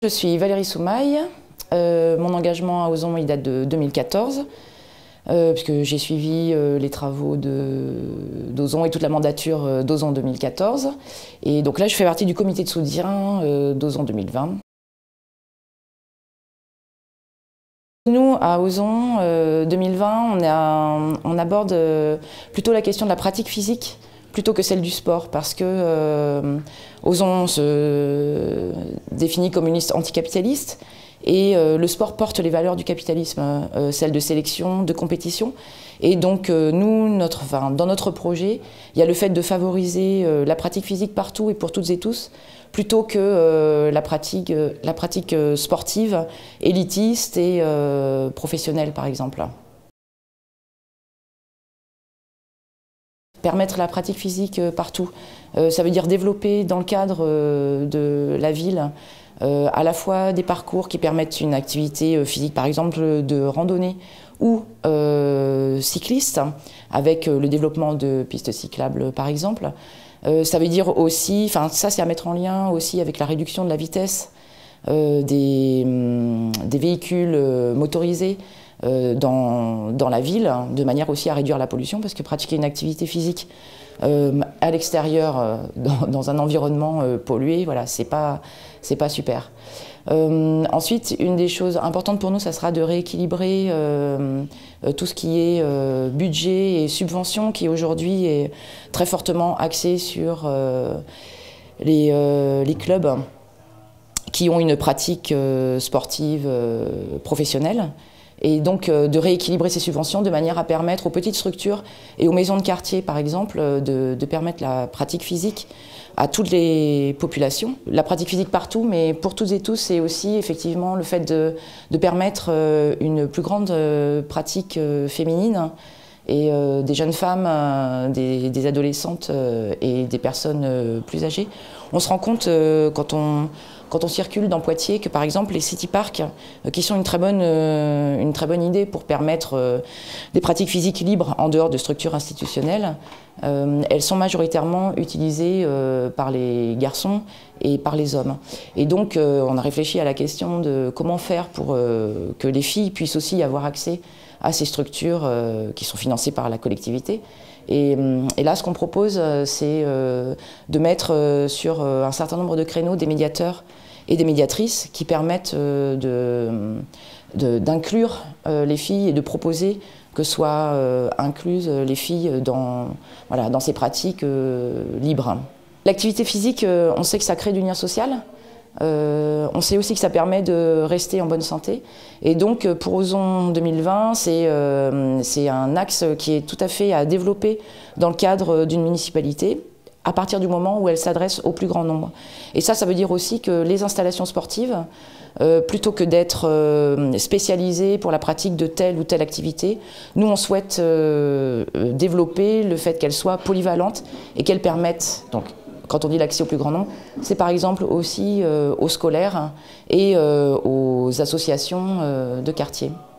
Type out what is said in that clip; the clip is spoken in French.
Je suis Valérie Soumaille. Mon engagement à Ozon il date de 2014, puisque j'ai suivi les travaux d'Ozon et toute la mandature d'Ozon 2014. Et donc là, je fais partie du comité de soutien d'Ozon 2020. Nous, à Ozon 2020, on aborde plutôt la question de la pratique physique plutôt que celle du sport, parce que Ozon se définit comme une liste anticapitaliste et le sport porte les valeurs du capitalisme, celles de sélection, de compétition. Et donc nous, dans notre projet, il y a le fait de favoriser la pratique physique partout et pour toutes et tous, plutôt que la pratique sportive, élitiste et professionnelle, par exemple. Permettre la pratique physique partout, ça veut dire développer dans le cadre de la ville à la fois des parcours qui permettent une activité physique, par exemple de randonnée ou cycliste, avec le développement de pistes cyclables par exemple. Ça veut dire aussi, ça c'est à mettre en lien aussi avec la réduction de la vitesse des véhicules motorisés dans la ville, de manière aussi à réduire la pollution, parce que pratiquer une activité physique à l'extérieur, dans un environnement pollué, voilà, c'est pas super. Ensuite, une des choses importantes pour nous, ça sera de rééquilibrer tout ce qui est budget et subvention, qui aujourd'hui est très fortement axé sur les clubs qui ont une pratique sportive professionnelle. Et donc de rééquilibrer ces subventions de manière à permettre aux petites structures et aux maisons de quartier, par exemple, de permettre la pratique physique à toutes les populations. La pratique physique partout, mais pour toutes et tous, c'est aussi effectivement le fait de permettre une plus grande pratique féminine et des jeunes femmes, des adolescentes et des personnes plus âgées. On se rend compte quand on circule dans Poitiers que par exemple les city parks, qui sont une très bonne idée pour permettre des pratiques physiques libres en dehors de structures institutionnelles, elles sont majoritairement utilisées par les garçons et par les hommes. Et donc on a réfléchi à la question de comment faire pour que les filles puissent aussi avoir accès à ces structures qui sont financées par la collectivité. Et là, ce qu'on propose, c'est de mettre sur un certain nombre de créneaux des médiateurs et des médiatrices qui permettent d'inclure les filles et de proposer que soient incluses les filles dans ces pratiques libres. L'activité physique, on sait que ça crée du lien social. On sait aussi que ça permet de rester en bonne santé. Et donc pour Ozon 2020, c'est un axe qui est tout à fait à développer dans le cadre d'une municipalité, à partir du moment où elle s'adresse au plus grand nombre. Et ça veut dire aussi que les installations sportives, plutôt que d'être spécialisées pour la pratique de telle ou telle activité, nous on souhaite développer le fait qu'elles soient polyvalentes et qu'elles permettent, donc, quand on dit l'accès au plus grand nombre, c'est par exemple aussi aux scolaires et aux associations de quartier.